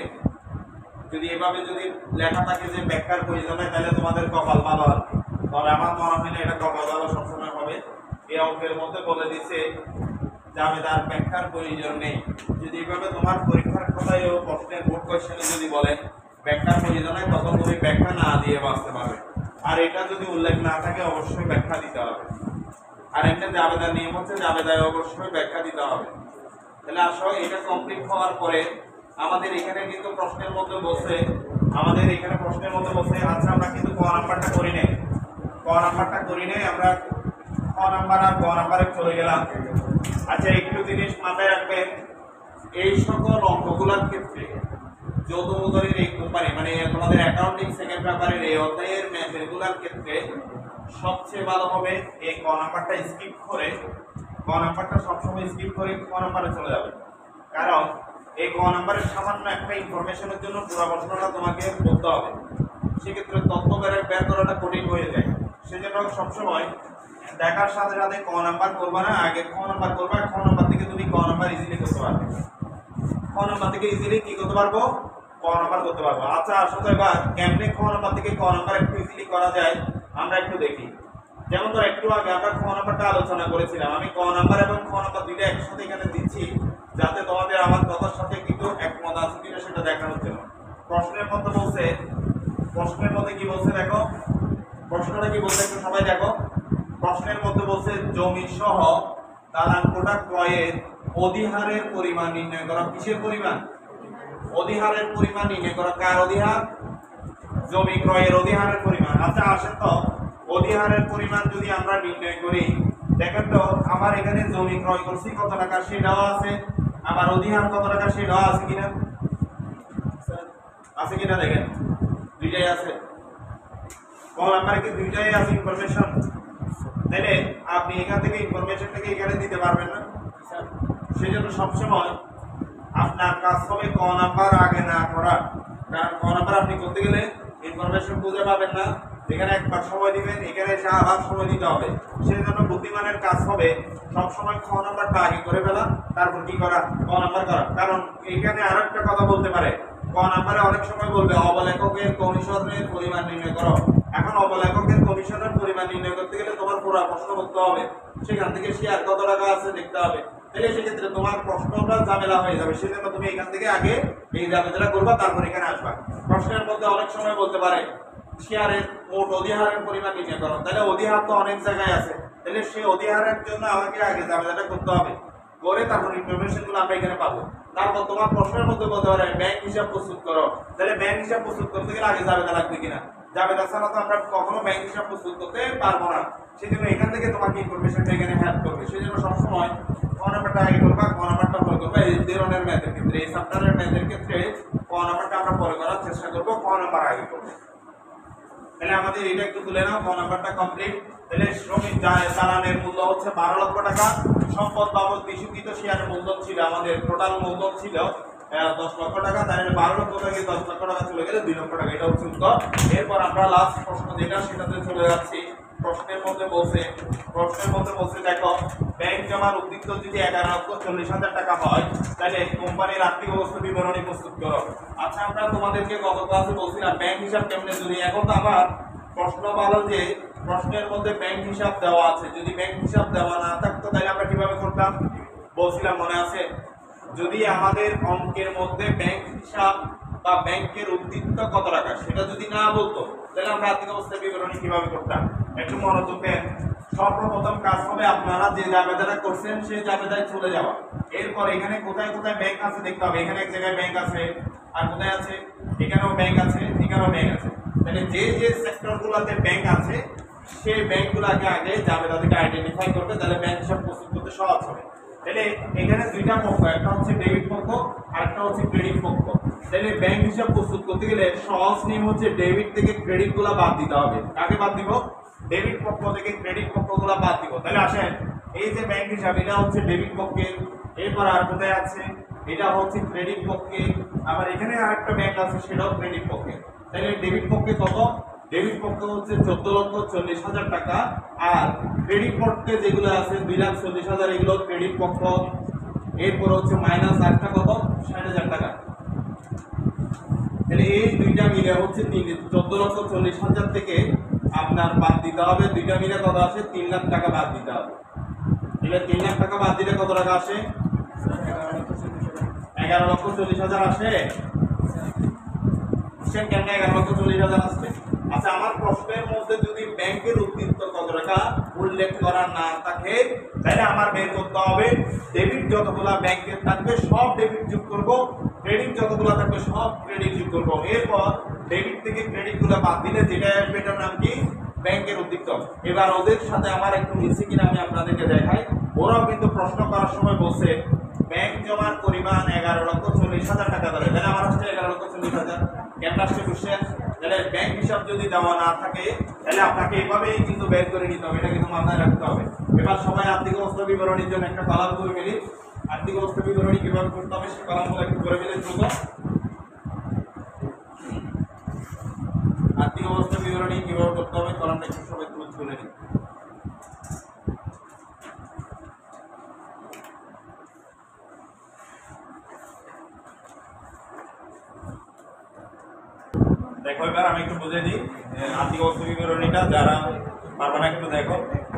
Speaker 1: যদি এভাবে যদি লেখা থাকে যে ব্যাখ্যার প্রয়োজন হয়, তাহলে তোমাদের কপাল ভালো হবে। তবে আমার মনে হয় না এটা কপাল ভালো সবসময় হবে। এই অঙ্কের মধ্যে বলে দিচ্ছে জাবেদার ব্যাখ্যার প্রয়োজন নেই। যদি এভাবে তোমার পরীক্ষার খাতায় ও প্রশ্নের বোর্ড কোয়েশ্চেনে যদি বলে ব্যাখ্যার প্রয়োজন হয়, তখন তুমি ব্যাখ্যা না দিয়ে বাঁচতে পারবে। আর এটা যদি উল্লেখ না থাকে, অবশ্যই ব্যাখ্যা দিতে হবে। আর একটা জাবেদার নিয়ম হচ্ছে জাবেদায় অবশ্যই ব্যাখ্যা দিতে হবে। তাহলে আসো, এটা কমপ্লিট হওয়ার পরে আমাদের এখানে কিন্তু প্রশ্নের মধ্যে বসে আমাদের এখানে প্রশ্নের মধ্যে বসে আচ্ছা, আমরা কিন্তু ক নাম্বারটা করি নাই ক নাম্বারটা করি নাই আমরা ক নাম্বার আর গ নাম্বারে চলে গেলাম। আচ্ছা, একটু জিনিস মাথায় রাখবেন, এই সকল অঙ্কগুলোর ক্ষেত্রে যৌথ মূলধনের এই কোম্পানি মানে তোমাদের অ্যাকাউন্টিং সেকেন্ড পেপারের এই অধ্যায়ের ম্যাথগুলোর ক্ষেত্রে সবচেয়ে ভালো হবে এই ক নাম্বারটা স্কিপ করে ক নাম্বারটা সবসময় স্কিপ করে ক নাম্বারে চলে যাবে। কারণ এই ক নাম্বারের সামান্য একটা ইনফরমেশনের জন্য পুরো প্রশ্নটা তোমাকে বলতে হবে, সেক্ষেত্রে তথ্য বের বের করাটা কঠিন হয়ে যায়। সেজন্য সবসময় দেখার সাথে সাথে ক নাম্বার করবা না, আগে খ নাম্বার করবা। খ নাম্বার থেকে তুমি ক নাম্বার ইজিলি করতে পারবে খ নাম্বার থেকে ইজিলি কি করতে পারবো ক নাম্বার করতে পারবো। আচ্ছা, আসলে এবার কেমনে খ নাম্বার থেকে ক নাম্বার একটু ইজিলি করা যায় আমরা একটু দেখি। যেমন ধর একটু আগে আমরা খ নাম্বারটা আলোচনা করেছিলাম, আমি ক নাম্বার এবং খ নাম্বার দুইটা একসাথে এখানে দিচ্ছি যাতে তোমাদের আমার কথার সাথে কিন্তু একমত আছে কিনা সেটা দেখানোর জন্য। প্রশ্নের মধ্যে বলছে প্রশ্নের মধ্যে কি বলছে দেখো, প্রশ্নটা কি বলছে একটু সবাই দেখো। প্রশ্নের মধ্যে বলছে জমি সহ দালান কোটা ক্রয়ের অধিহারের পরিমাণ নির্ণয় করা। কিসের পরিমাণ? অধিহারের পরিমাণ নির্ণয় করা। কার অধিহার? জমি ক্রয়ের অধিহারের পরিমাণ। আচ্ছা আসেন তো, অধিহারের পরিমাণ যদি আমরা নির্ণয় করি, দেখেন তো আমার এখানে জমি ক্রয় করছি কত টাকা সেটাও আছে, আবার অধিহার কত টাকা সেটাও আছে কিনা আছে কিনা দেখেন, দুইটাই আছে। কোন নাম্বারে কি দুইটাই আছে ইনফরমেশন? তাহলে আপনি এখান থেকে ইনফরমেশন থেকে এখানে দিতে পারবেন না। সেজন্য সবসময় আপনার কাজ হবে ক নাম্বার আগে না করা। কারণ ক নাম্বার আপনি করতে গেলে ইনফরমেশন খুঁজে পাবেন না, এখানে একবার সময় দিবেন, এখানে এসে আবার সময় দিতে হবে। সেই জন্য বুদ্ধিমানের কাজ হবে সবসময় খ নাম্বারটা আগে করে ফেলা, তারপর কি করা ক নাম্বার করা। কারণ এখানে আরো একটা কথা বলতে পারে, ক নাম্বারে অনেক সময় বলবে অবলেখকের কমিশনের পরিমাণ নির্ণয় করো। এখন অবলেখকের কমিশনের পরিমাণ নির্ণয় করতে গেলে তোমার পুরো প্রশ্ন করতে হবে, সেখান থেকে শেয়ার কত টাকা আছে দেখতে হবে। তাহলে সেক্ষেত্রে তোমার প্রশ্নটা ঝামেলা হয়ে যাবে। সেজন্য তুমি এখান থেকে আগে এই ঝামেলাটা করবা, তারপর এখানে আসবা। প্রশ্নের মধ্যে অনেক সময় বলতে পারে শেয়ারের মোট অধিহারের পরিমাণ নির্ণয় করো। তাহলে অধিহার তো অনেক জায়গায় আছে, তাহলে সেই অধিহারের জন্য আমাকে আগে ঝামেলাটা করতে হবে, করে তারপর ইনফরমেশনগুলো আমরা এখানে পাবো। তারপর তোমার প্রশ্নের মধ্যে বলতে পারে ব্যাংক হিসাব প্রস্তুত করো। তাহলে ব্যাংক হিসাব প্রস্তুত করতে গেলে আগে জাবেদা লাগবে কিনা, জাবেদা ছাড়া তো আমরা কখনো ব্যাংক হিসাব প্রস্তুত করতে পারবো না। সেজন্য এখান থেকে তোমাকে ইনফরমেশনটা এখানে হেল্প করবে। সেজন্য সবসময় ক নাম্বারটা আগে করবা, ক নাম্বারটা পরে করবা। এই ধরনের ম্যাথের ক্ষেত্রে, এই চ্যাপ্টারের ম্যাথের ক্ষেত্রে ক নাম্বারটা আমরা পরে করার চেষ্টা করবো, ক নাম্বার আগে করবো। তাহলে আমাদের এটা একটু তুলে নাও, ক নাম্বারটা কমপ্লিট। তাহলে শ্রমিক চালানের মূল্য হচ্ছে বারো লক্ষ টাকা। সম্পদ বাবদ বিশুকৃত শেয়ারের মূলধন ছিল আমাদের, টোটাল মূলধন ছিল দশ লক্ষ টাকা। তাহলে বারো লক্ষ থেকে দশ লক্ষ টাকা চলে গেলে দুই লক্ষ টাকা, এটা হচ্ছে উত্তর। এরপর আমরা লাস্ট প্রশ্ন যেটা সেটাতে চলে যাচ্ছি। প্রশ্নের মধ্যে বলছে প্রশ্নের মধ্যে বলছে দেখো, ব্যাংক জমার উদ্বৃত্ত যদি এগারো লক্ষ চল্লিশ হাজার টাকা হয়, তাহলে কোম্পানির আর্থিক অবস্থা বিবরণী প্রস্তুত করো। আচ্ছা, আমরা তোমাদেরকে গত ক্লাসে বলছিলাম ব্যাংক হিসাব কেমনে যদি। এখন তো আমার প্রশ্ন ভালো যে প্রশ্নের মধ্যে ব্যাংক হিসাব দেওয়া আছে, যদি ব্যাংক হিসাব দেওয়া না থাকতো তাহলে আমরা কিভাবে করতাম বলছিলাম, মনে আছে? যদি আমাদের অঙ্কের মধ্যে ব্যাংক হিসাব বা ব্যাংকের উদ্বৃত্ত কত টাকা সেটা যদি না বলতো, তাহলে আমরা আর্থিক অবস্থা বিবরণী কিভাবে করতাম একটু মনোযোগ দেন। সর্বপ্রথম কাজ হবে আপনারা যে জাবেদাটা করছেন সেই জাবেদায় চলে যাওয়া। এরপর এখানে কোথায় কোথায় ব্যাংক আছে দেখতে হবে। এখানে এক জায়গায় ব্যাংক আছে, আর কোথায় আছে? এখানেও ব্যাংক আছে, এখানেও ব্যাংক আছে। তাহলে যে যে সেক্টরগুলোতে ব্যাংক আছে সেই ব্যাংকগুলোকে আগে জাবেদা থেকে আইডেন্টিফাই করবে, তাহলে ব্যাংক হিসাব প্রস্তুত করতে সহজ হবে। তাহলে এখানে দুইটা পক্ষ, একটা হচ্ছে ডেবিট পক্ষ আর একটা হচ্ছে ক্রেডিট পক্ষ। তাহলে ব্যাংক হিসাব প্রস্তুত করতে গেলে সহজ নিয়ম হচ্ছে ডেবিট থেকে ক্রেডিট গুলা বাদ দিতে হবে। কাকে বাদ দিব? ডেবিট পক্ষ থেকে ক্রেডিট পক্ষগুলা বাদ দিব। তাহলে আসেন, এই যে ব্যাংক হিসাব এটা হচ্ছে ডেবিট পক্ষের। এরপর আর কোথায় আছে? এটা হচ্ছে ক্রেডিট পক্ষে। আবার এখানে আরেকটা ব্যাংক আছে সেটাও ক্রেডিট পক্ষে। তাহলে ডেবিট পক্ষে কত? ডেবিট পক্ষে হচ্ছে চোদ্দ লক্ষ চল্লিশ হাজার টাকা, আর ক্রেডিট পক্ষে যেগুলো আছে দুই লাখ চল্লিশ হাজার এগুলো ক্রেডিট পক্ষ। এরপর হচ্ছে মাইনাস আটটা কত? ষাট হাজার টাকা। তাহলে এই দুইটা মিলে হচ্ছে তিন চোদ্দ লক্ষ চল্লিশ হাজার থেকে আপনার বাদ দিতে হবে, দুইটা মিলে কত আসে? তিন লাখ টাকা বাদ দিতে হবে। তাহলে তিন লাখ টাকা বাদ দিলে কত টাকা আসে? এগারো লক্ষ চল্লিশ হাজার আসে। কেন এগারো লক্ষ চল্লিশ হাজার আসছে? আচ্ছা, আমার প্রশ্নের মধ্যে যদি ব্যাংকের উদ্বৃত্ত কত টাকা উল্লেখ করা না থাকে তাহলে আমার বের করতে হবে ডেবিট যতগুলা ব্যাংকের থাকবে সব ডেবিট যোগ করব, ক্রেডিট যতগুলা থাকবে সব ক্রেডিট যোগ করব। এরপর ডেবিট থেকে ক্রেডিট গুলা বাদ দিলে যেটা আসবে এটার নাম কি? ব্যাংকের উদ্বৃত্ত। এবার ওদের সাথে আমার একটু মিলছে কিনা আমি আপনাদেরকে দেখাই। ওরাও কিন্তু প্রশ্ন করার সময় বলছে ব্যাংক জমার পরিমাণ এগারো লক্ষ চল্লিশ হাজার টাকা ধরে। তাহলে আমার আসছে এগারো লক্ষ চল্লিশ হাজার। কেন আসছে কোশ্চেন? তাহলে ব্যাংক হিসাব যদি দেওয়া না থাকে তাহলে আপনাকে এইভাবেই কিন্তু বের করে নিতে হবে, এটা কিন্তু মাথায় রাখতে হবে। এবার সবাই আর্থিক অবস্থা বিবরণীর জন্য একটা কলাম করে ফেলি। আর্থিক অবস্থা বিবরণী কিভাবে করতে হবে সেই কলামগুলো একটু করে ফেলে দ্রুত। আর্থিক অবস্থা বিবরণী কিভাবে করতে হবে কলামটা একটু সবাই দ্রুত করে নিন। দেখো এবার আমি একটু বুঝিয়ে দিই আর্থিক অবস্থা বিবরণীটা, যারা পারবে না একটু দেখো।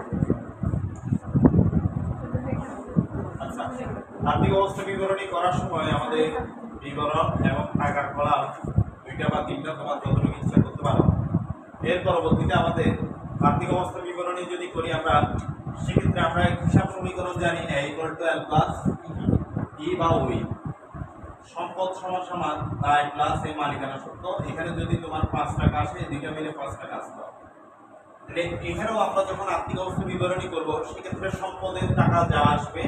Speaker 1: আচ্ছা, আর্থিক অবস্থা বিবরণী করার সময় আমাদের বিবরণ এবং টাকার কলাম দুইটা বা তিনটা তোমার যতটুকু ইচ্ছা করতে পারো। এর পরবর্তীতে আমাদের আর্থিক অবস্থা বিবরণী যদি করি আমরা, সেক্ষেত্রে আমরা হিসাব সমীকরণ জানি না equal to L plus E বা ওই। সম্পদ সমান সমান তাই প্লাস এই মালিকানা সত্য। এখানে যদি তোমার পাঁচ টাকা আসে দুইটা মিলে পাঁচ টাকা আসতো। তাহলে এখানেও আমরা যখন আর্থিক অবস্থা বিবরণী করব সেক্ষেত্রে সম্পদের টাকা যা আসবে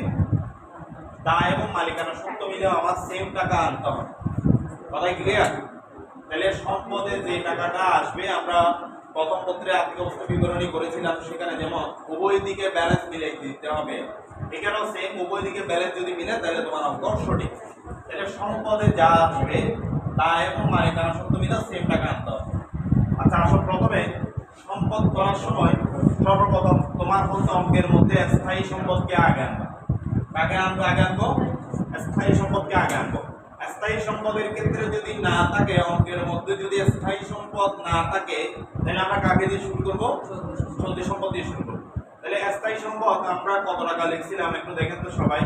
Speaker 1: তা এবং মালিকানা সত্য মিলে আমার সেম টাকা আনতে হবে। কথাই ক্লিয়ার? তাহলে সম্পদের যে টাকাটা আসবে আমরা প্রথম পত্রে আর্থিক অবস্থা বিবরণী করেছিলাম, সেখানে যেমন উভয় দিকে ব্যালেন্স মিলে দিতে হবে, এখানেও সেম উভয় দিকে ব্যালেন্স যদি মিলে তাহলে তোমার অঙ্ক সঠিক। তাহলে সম্পদে যা আসবে তা এবং মালিকানা সত্য মিলে সেম টাকা আনতে হবে। আচ্ছা, আসো প্রথমে সম্পদ করার সময় সর্বপ্রথম তোমার হচ্ছে অঙ্কের মধ্যে স্থায়ী সম্পদকে আগে আনবা। কাকে আনবো? আগে আনবো স্থায়ী সম্পদকে আগে আনবো। স্থায়ী সম্পদের ক্ষেত্রে যদি না থাকে, অঙ্কের মধ্যে যদি স্থায়ী সম্পদ না থাকে তাহলে আমরা কাকে দিয়ে শুরু করবো? চলতি সম্পদ দিয়ে শুরু করবো। তাহলে স্থায়ী সম্পদ আমরা কত টাকা লিখছিলাম একটু দেখেন তো সবাই।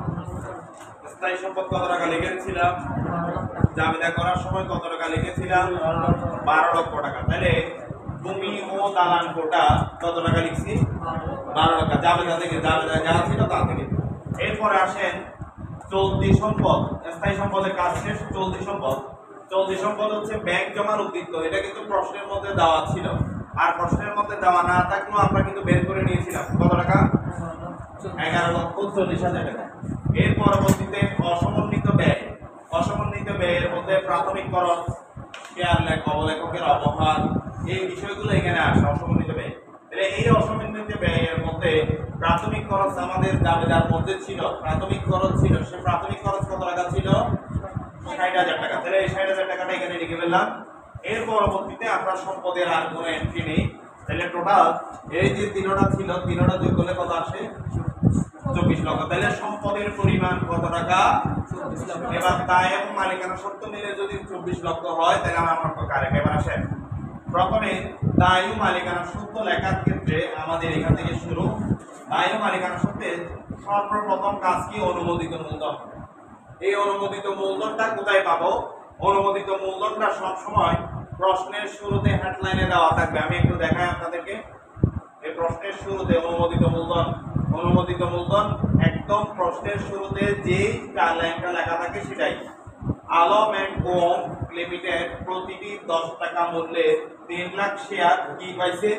Speaker 1: স্থায়ী সম্পদ কত টাকা লিখেছিলাম? জাবেদা করার সময় কত টাকা লিখেছিলাম? বারো লক্ষ টাকা। তাহলে ভূমি ও দালান কোটা কত টাকা লিখছি? বারো টাকা। জাবেদা থেকে, জাবেদা যা ছিল তা থেকে। এরপরে আসেন চলতি সম্পদ। স্থায়ী সম্পদের কাজ শেষ। চলতি সম্পদ, চলতি সম্পদ হচ্ছে ব্যাংক জমার উদ্বৃত্ত। এটা কিন্তু প্রশ্নের মধ্যে দেওয়া ছিল, আর প্রশ্নের মধ্যে দেওয়া না থাকলেও আমরা কিন্তু বের করে নিয়েছিলাম কত টাকা? এগারো লক্ষ চল্লিশ হাজার টাকা। এর পরবর্তীতে অসমন্বিত ব্যয়। অসমন্বিত ব্যয়ের মধ্যে প্রাথমিক খরচ, শেয়ার লেখ, অবলেখকের অবহার, এই বিষয়গুলো এখানে আসে অসমন্বিত ব্যয়। তাহলে এই অসমন্বিত ব্যয়ের মধ্যে প্রাথমিক খরচ আমাদের দাবিদার মধ্যে ছিল, প্রাথমিক খরচ ছিল, সে প্রাথমিক খরচ কত টাকা ছিল? ষাট হাজার টাকা। তাহলে এই ষাট হাজার টাকাটা এখানে লিখে ফেললাম। এর পরবর্তীতে আমরা সম্পদের আর কোনো এন্ট্রি নেই। তাহলে টোটাল এই যে তিনটা ছিল, তিনটা যোগ করলে কত আসে? চব্বিশ লক্ষ। তাহলে সম্পদের পরিমাণ কত টাকা? এবার দায় এবং মালিকানা সত্ত্ব মিলে যদি চব্বিশ লক্ষ হয় তাহলে আমার অঙ্ক কারেক্ট। এবার আসেন প্রথমে দায় ও মালিকানা সত্ত্ব লেখার ক্ষেত্রে আমাদের এখান থেকে শুরু। দায় ও মালিকানা সত্ত্বের সর্বপ্রথম কাজ কি? অনুমোদিত মূলধন। এই অনুমোদিত মূলধনটা কোথায় পাবো? অনুমোদিত মূলধনটা সব সময় প্রশ্নের শুরুতে হেডলাইনে দেওয়া থাকবে। আমি একটু দেখাই আপনাদেরকে। এই প্রশ্নের শুরুতে অনুমোদিত মূলধন, অনুমোদিত মূলধন একদম প্রশ্নের শুরুতে যেই লাইনটা লেখা থাকে সেটাই। আলম এন্ড কোম লিমিটেড প্রতিটি দশ টাকা মূল্যে তিন লাখ শেয়ার কি পাইছে?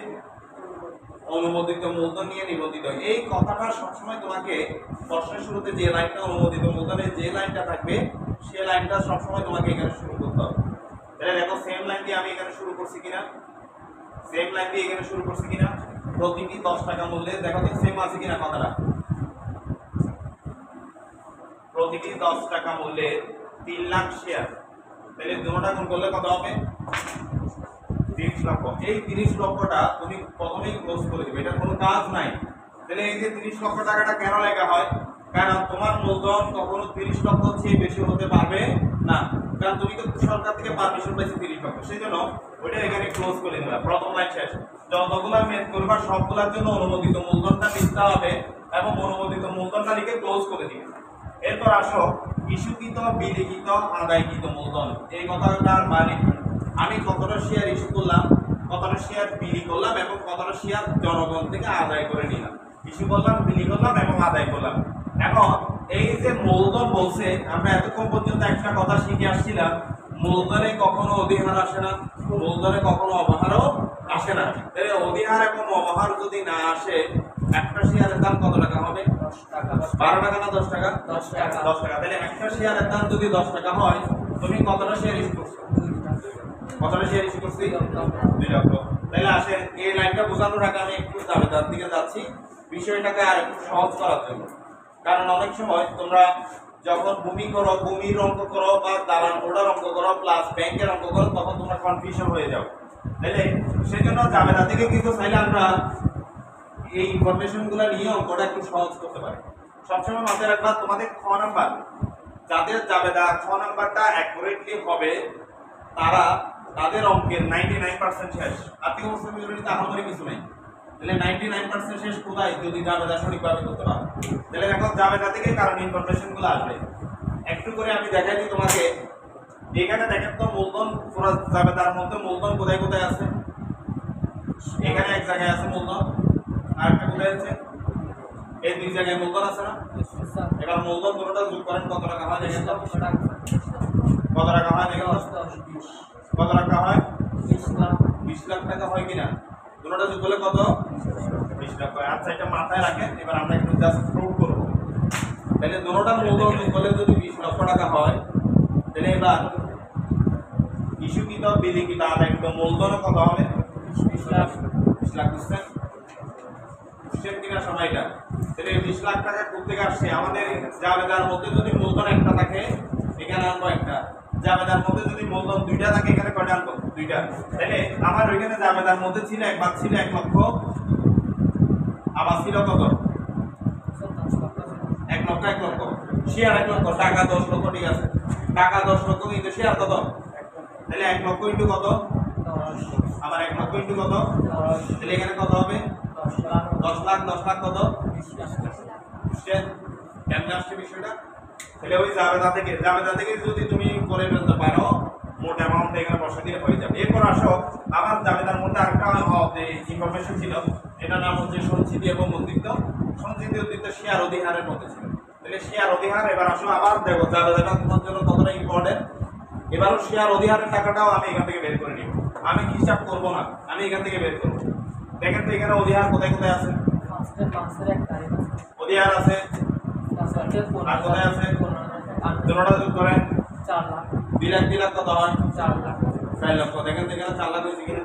Speaker 1: অনুমোদিত মূলধন নিয়ে নিবন্ধিত। এই কথাটা সবসময় তোমাকে প্রশ্নের শুরুতে যে লাইনটা অনুমোদিত মূলধনের যে লাইনটা থাকবে সেই লাইনটা সবসময় তোমাকে এখানে শুরু করতে হবে। তাহলে দেখো সেম লাইন দিয়ে আমি এখানে শুরু করছি কিনা, সেম লাইন দিয়ে এখানে শুরু করছি কিনা, প্রতিটি দশ টাকা মূল্যে। দেখো তো সেম আছে কিনা কথাটা। প্রতিটি দশ টাকা মূল্যের তিন লাখ শেয়ার, তাহলে দুটোটা গুণ করলে কত হবে? তিরিশ লক্ষ। এই তিরিশ লক্ষটা তুমি প্রথমেই ক্লোজ করে দিবে, এটা কোনো কাজ নাই। তাহলে এই যে তিরিশ লক্ষ টাকাটা কেন লেখা হয়? কারণ তোমার মূলধন কখনো তিরিশ লক্ষ চেয়ে বেশি হতে পারবে না, কারণ তুমি তো সরকার থেকে পারমিশন পাইছো তিরিশ লক্ষ, সেই জন্য ওইটা এখানে ক্লোজ করে দিবা। প্রথম লাইন শেষ। যতগুলা মেদ করবা সবগুলোর জন্য অনুমোদিত মূলধনটা লিখতে হবে এবং অনুমোদিত মূলধনটা লিখে ক্লোজ করে দিবে। এরপর আসো ইস্যুকৃত, বিলিখিত, আদায়কৃত মূলধন। এই কথাটার মানে আমি কতটা শেয়ার ইস্যু করলাম, কতটা শেয়ার বিলি করলাম এবং কতটা শেয়ার জনগণ থেকে আদায় করে নিলাম। ইস্যু করলাম, বিলি করলাম এবং আদায় করলাম। এখন এই যে মূলধন বলছে, আমরা এতক্ষণ পর্যন্ত একটা কথা শিখে আসছিলাম, মূলধনে কখনো অধিহার আসে না, মূলধনে কখনো অবহারও আসে না। তাহলে অধিহার এবং অবহার যদি না আসে, একটা শেয়ারের দাম কত টাকা হবে? বারো টাকা না দশ টাকা? দশ টাকা। দশ টাকা। তাহলে একটা শেয়ারের দাম যদি দশ টাকা হয়, তুমি কতটা শেয়ার ইস্যু করছো? কতটা শেয়ার ইস্যু করছি? দুই লক্ষ। তাহলে আসেন এই লাইনটা বোঝানোর আগে আমি একটু দাবিদার দিকে যাচ্ছি, বিষয়টাকে আর একটু সহজ করার জন্য। কারণ অনেক সময় তোমরা যখন ভূমি করো, ভূমির অঙ্ক করো বা দালান কোডার অঙ্ক করো প্লাস ব্যাংকের অঙ্ক করো, তখন তোমরা কনফিউশন হয়ে যাও। তাহলে সেই জন্য জাবেদা থেকে কিন্তু চাইলে আমরা এই ইনফরমেশন গুলো নিয়ে অঙ্কটা একটু সহজ করতে পারি। সবসময় মাথায় রাখবা, তোমাদের খ নাম্বার যাদের জাবেদা খ নাম্বারটা অ্যাকুরেটলি হবে, তারা তাদের অঙ্কের নাইনটি নাইন পার্সেন্ট শেষ। আর্থিক অবস্থা বিবরণীতে আহামরি কিছু নেই। তাহলে নাইনটি নাইন পার্সেন্ট শেষ কোথায়? যদি জাবেদা সঠিকভাবে করতে পারো। তাহলে এখন জাবেদা থেকে কারণ ইনফরমেশন গুলো আসবে। একটু করে আমি দেখাই দিই তোমাকে। এখানে দেখেন তো মূলধন পুরো জাবেদার মধ্যে মূলধন কোথায় কোথায় আছে? এখানে এক জায়গায় আছে মূলধন, আর একটা কোথায় আছে? এই দুই জায়গায় মূলধন আছে না? এবার মূলধন দুটোটা যোগ করেন কত টাকা হয় দেখেন তো? কত টাকা হয় দেখেন তো? কত টাকা হয়? বিশ লাখ টাকা হয় কিনা? দুটোটা যোগ করলে কত? বিশ লাখ হয়। আচ্ছা, এটা মাথায় রাখেন। এবার আমরা একটু জাস্ট প্রুভ করব। তাহলে দুটোটা মূলধন যোগ করলে যদি বিশ লক্ষ টাকা হয়, তাহলে এবার ইস্যুকৃত, বিলিখিত, আদায়কৃত মূলধন কত হবে? বিশ লাখ। বিশ লাখ বুঝছেন? বুঝছেন কিনা সময়টা? তাহলে বিশ লাখ টাকা কোথেকে আসছে? আমাদের জাবেদার মধ্যে যদি মূলধন একটা থাকে, এখানে আনবো একটা। জাবেদার মধ্যে যদি মূলধন দুইটা থাকে, এখানে কয়টা আনবো? দুইটা। তাহলে আমার ওইখানে জাবেদার মধ্যে ছিল একবার ছিল এক লক্ষ, আবার ছিল কত? এক লক্ষ। এক লক্ষ শেয়ার এক লক্ষ, টাকা দশ লক্ষ। ঠিক আছে, টাকা দশ লক্ষ কিন্তু শেয়ার কত? তাহলে এক লক্ষ ইন্টু কত? আবার এক লক্ষ ইন্টু কত? তাহলে এখানে কত হবে? দশ লাখ। দশ লাখ কত? বুঝছেন কেমন আসছে বিষয়টা? তাহলে ওই জাবেদা থেকে জাবেদা থেকে যদি তুমি করে ফেলতে পারো, মোট অ্যামাউন্ট এখানে বসা দিয়ে হয়ে যাবে। এরপর আসো আমার জাবেদার মধ্যে আরেকটা ইনফরমেশন ছিল, এটার নাম হচ্ছে সঞ্চিতি এবং উদ্বৃত্ত। সঞ্চিতি উদ্বৃত্ত শেয়ার অধিহারের মধ্যে ছিল। তাহলে শেয়ার অধিহার, এবার আসো আবার দেখো জাবেদাটা তোমার জন্য কতটা ইম্পর্টেন্ট। এবারও শেয়ার অধিহারের টাকাটাও আমি এখান থেকে বের করে নিব। আমি হিসাব করবো না, আমি এখান থেকে বের করবো। দেখেন তো এখানে অধিহার কোথায় কোথায় আছে? অধিহার আছে, আর কোথায় আছে? দুটোটা যোগ করেন চার লাখ। দুই লাখ দুই লাখ কত হয়? চার লাখ। চার লক্ষ। দেখেন তো এখানে চার লাখ হয়েছে কিনা?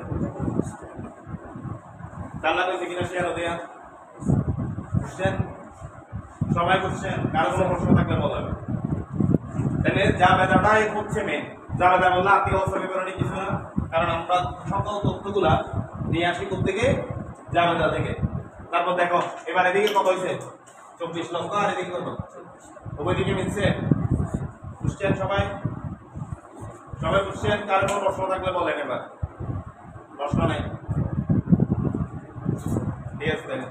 Speaker 1: চার লাখ হয়েছে কিনা শেয়ার অধিহার? বুঝছেন? সবাই বুঝছেন? কারো কোনো প্রশ্ন থাকলে বলবেন। তাহলে জাবেদাটাই হচ্ছে মেন। জাবেদা বললে আর্থিক অবস্থা বিবরণী কিছু না, কারণ আমরা সকল তথ্যগুলা নিয়ে আসি থেকে জাবেদা থেকে। তারপর দেখো এবার এদিকে কত হয়েছে? চব্বিশ লক্ষ। আর এদিকে কত? ওই দিকে মিলছে? বুঝছেন সবাই? সবাই বুঝছেন? কারো কোনো প্রশ্ন থাকলে বলেন। এবার প্রশ্ন নেই? ঠিক আছে।